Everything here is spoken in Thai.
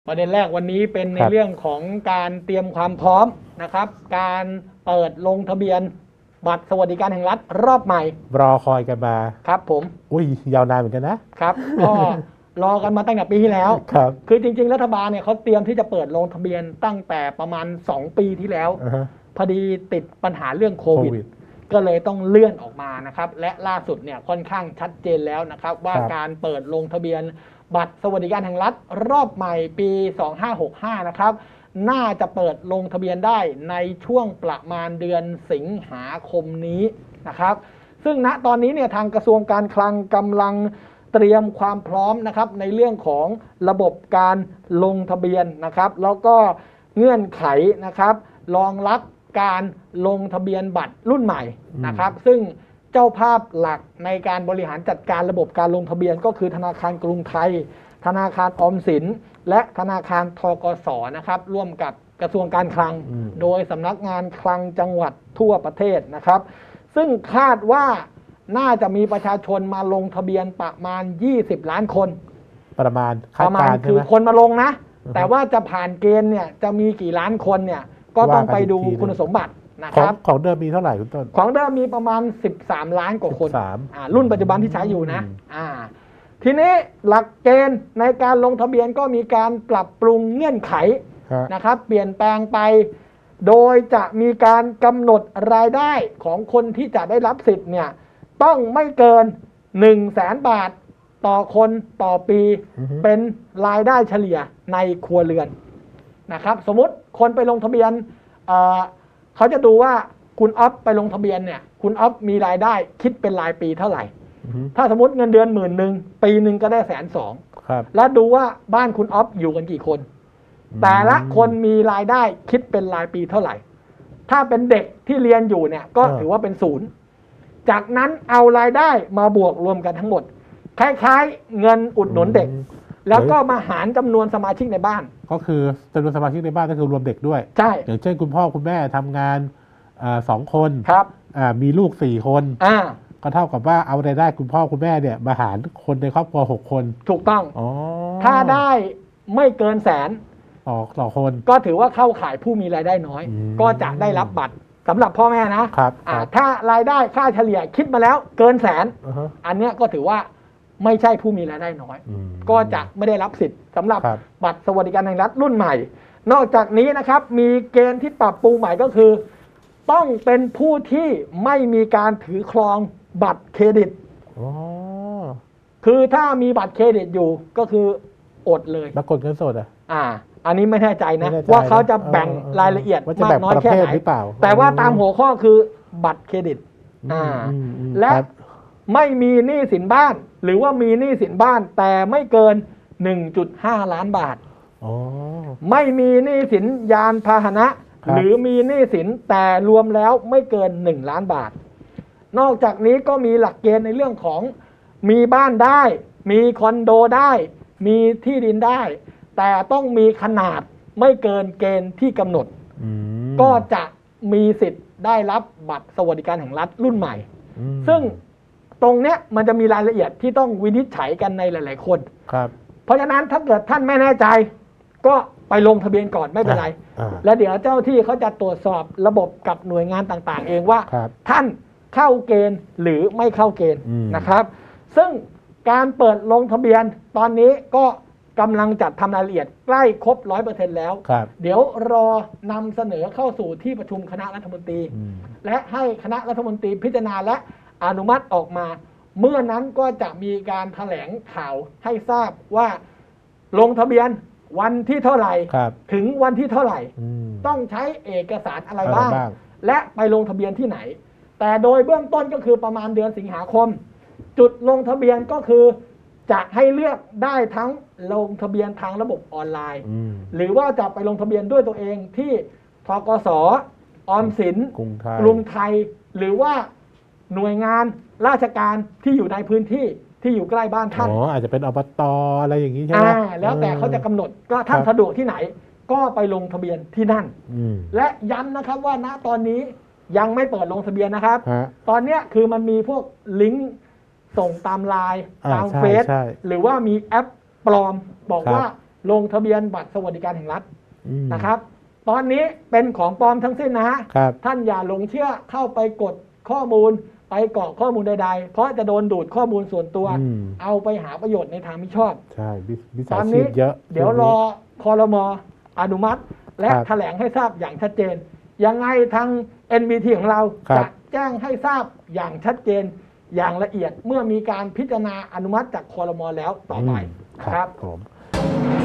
ประเด็นแรกวันนี้เป็นในเรื่องของการเตรียมความพร้อมนะครับการเปิดลงทะเบียนบัตรสวัสดิการแห่งรัฐรอบใหม่รอคอยกันมาครับผมอุ้ยยาวนานเหมือนกันนะครับก็รอกันมาตั้งแต่ปีที่แล้วครับคือจริงๆรัฐบาลเนี่ยเขาเตรียมที่จะเปิดลงทะเบียนตั้งแต่ประมาณ2 ปีที่แล้วพอดีติดปัญหาเรื่องโควิดก็เลยต้องเลื่อนออกมานะครับและล่าสุดเนี่ยค่อนข้างชัดเจนแล้วนะครับว่าการเปิดลงทะเบียนบัตรสวัสดิการแห่งรัฐรอบใหม่ปี2565นะครับน่าจะเปิดลงทะเบียนได้ในช่วงประมาณเดือนสิงหาคมนี้นะครับซึ่งณตอนนี้เนี่ยทางกระทรวงการคลังกำลังเตรียมความพร้อมนะครับในเรื่องของระบบการลงทะเบียนนะครับแล้วก็เงื่อนไขนะครับรองรับการลงทะเบียนบัตรรุ่นใหม่นะครับซึ่งเจ้าภาพหลักในการบริหารจัดการระบบการลงทะเบียนก็คือธนาคารกรุงไทยธนาคารออมสินและธนาคารธกสนะครับร่วมกับกระทรวงการคลังโดยสำนักงานคลังจังหวัดทั่วประเทศนะครับซึ่งคาดว่าน่าจะมีประชาชนมาลงทะเบียนประมาณ20 ล้านคนประมาณคือคนมาลงนะแต่ว่าจะผ่านเกณฑ์เนี่ยจะมีกี่ล้านคนเนี่ยก็ต้องไปดูคุณสมบัตินะครับของเดิมมีเท่าไหร่คุณต้นของเดิมมีประมาณ13 ล้านกว่าคนรุ่นปัจจุบันที่ใช้อยู่นะทีนี้หลักเกณฑ์ในการลงทะเบียนก็มีการปรับปรุงเงื่อนไขนะครับเปลี่ยนแปลงไปโดยจะมีการกำหนดรายได้ของคนที่จะได้รับสิทธิ์เนี่ยต้องไม่เกิน 100,000 บาทต่อคนต่อปีเป็นรายได้เฉลี่ยในครัวเรือนนะครับสมมติคนไปลงทะเบียนเขาจะดูว่าคุณอ๊อฟไปลงทะเบียนเนี่ยคุณอ๊อฟมีรายได้คิดเป็นรายปีเท่าไหร่ถ้าสมมติเงินเดือน10,000ปีหนึ่งก็ได้120,000แล้วดูว่าบ้านคุณอ๊อฟอยู่กันกี่คนแต่ละคนมีรายได้คิดเป็นรายปีเท่าไหร่ถ้าเป็นเด็กที่เรียนอยู่เนี่ยก็ถือว่าเป็น0จากนั้นเอารายได้มาบวกรวมกันทั้งหมดคล้ายๆเงินอุดหนุนเด็กแล้วก็มาหารจำนวนสมาชิกในบ้านก็คือจำนวนสมาชิกในบ้านก็คือรวมเด็กด้วยใช่อย่างเช่นคุณพ่อคุณแม่ทำงาน2 คนครับมีลูก4 คนก็เท่ากับว่าเอารายได้คุณพ่อคุณแม่เนี่ยมาหารคนในครอบครัว6 คนถูกต้องถ้าได้ไม่เกิน100,000 ต่อคนก็ถือว่าเข้าข่ายผู้มีรายได้น้อยก็จะได้รับบัตรสำหรับพ่อแม่นะครับถ้ารายได้ค่าเฉลี่ยคิดมาแล้วเกิน100,000อันเนี้ยก็ถือว่าไม่ใช่ผู้มีรายได้น้อยก็จะไม่ได้รับสิทธิ์สำหรับบัตรสวัสดิการแห่งรัฐรุ่นใหม่นอกจากนี้นะครับมีเกณฑ์ที่ปรับปรุงใหม่ก็คือต้องเป็นผู้ที่ไม่มีการถือครองบัตรเครดิตคือถ้ามีบัตรเครดิตอยู่ก็คืออดเลยแล้วกดเงินสดอันนี้ไม่แน่ใจนะว่าเขาจะแบ่งรายละเอียดมากน้อยแค่ไหนแต่ว่าตามหัวข้อคือบัตรเครดิตและไม่มีหนี้สินบ้านหรือว่ามีหนี้สินบ้านแต่ไม่เกิน 1.5 ล้านบาทไม่มีหนี้สินยานพาหนะหรือมีหนี้สินแต่รวมแล้วไม่เกิน1 ล้านบาทนอกจากนี้ก็มีหลักเกณฑ์ในเรื่องของมีบ้านได้มีคอนโดได้มีที่ดินได้แต่ต้องมีขนาดไม่เกินเกณฑ์ที่กำหนดก็จะมีสิทธิ์ได้รับบัตรสวัสดิการแห่งรัฐรุ่นใหม่ซึ่งตรงเนี้ยมันจะมีรายละเอียดที่ต้องวินิจฉัยกันในหลายๆคนเพราะฉะนั้นถ้าเกิดท่านไม่แน่ใจก็ไปลงทะเบียนก่อนไม่เป็นไรแล้วเดี๋ยวเจ้าที่เขาจะตรวจสอบระบบกับหน่วยงานต่างๆเองว่าท่านเข้าเกณฑ์หรือไม่เข้าเกณฑ์นะครับซึ่งการเปิดลงทะเบียนตอนนี้ก็กำลังจัดทำรายละเอียดใกล้ครบ 100% แล้วเดี๋ยวรอนำเสนอเข้าสู่ที่ประชุมคณะรัฐมนตรีและให้คณะรัฐมนตรีพิจารณาและอนุมัติออกมาเมื่อนั้นก็จะมีการแถลงข่าวให้ทราบว่าลงทะเบียนวันที่เท่าไหร่ถึงวันที่เท่าไหร่ต้องใช้เอกสารอะไรบ้างและไปลงทะเบียนที่ไหนแต่โดยเบื้องต้นก็คือประมาณเดือนสิงหาคมจุดลงทะเบียนก็คือจะให้เลือกได้ทั้งลงทะเบียนทางระบบออนไลน์หรือว่าจะไปลงทะเบียนด้วยตัวเองที่ธกส.ออมสินกรุงไทยหรือว่าหน่วยงานราชการที่อยู่ในพื้นที่ที่อยู่ใกล้บ้านท่านอาจจะเป็นอบต.อะไรอย่างนี้ใช่ไหมแล้วแต่เขาจะกำหนดก็ท่านสะดวกที่ไหนก็ไปลงทะเบียนที่นั่นและย้ำนะครับว่าณตอนนี้ยังไม่เปิดลงทะเบียนนะครับตอนนี้คือมันมีพวกลิงก์ส่งตามไลน์ตามเฟซหรือว่ามีแอปปลอมบอกว่าลงทะเบียนบัตรสวัสดิการแห่งรัฐนะครับตอนนี้เป็นของปลอมทั้งสิ้นนะฮะท่านอย่าหลงเชื่อเข้าไปกดข้อมูลไปกรอกข้อมูลใดๆเพราะจะโดนดูดข้อมูลส่วนตัวเอาไปหาประโยชน์ในทางมิชอบใช่มิจฉาชีพเยอะเดี๋ยวรอครม.อนุมัติและแถลงให้ทราบอย่างชัดเจนยังไงทาง NBT ของเราจะแจ้งให้ทราบอย่างชัดเจนอย่างละเอียดเมื่อมีการพิจารณาอนุมัติจากครม.แล้วต่อไปครับผม